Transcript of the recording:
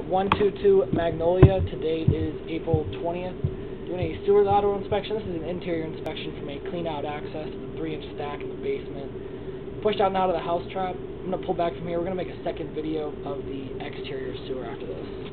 122 Magnolia. Today is April 20th. Doing a sewer lateral inspection. This is an interior inspection from a clean-out access to the 3-inch stack in the basement. Pushed out and out of the house trap. I'm going to pull back from here. We're going to make a second video of the exterior sewer after this.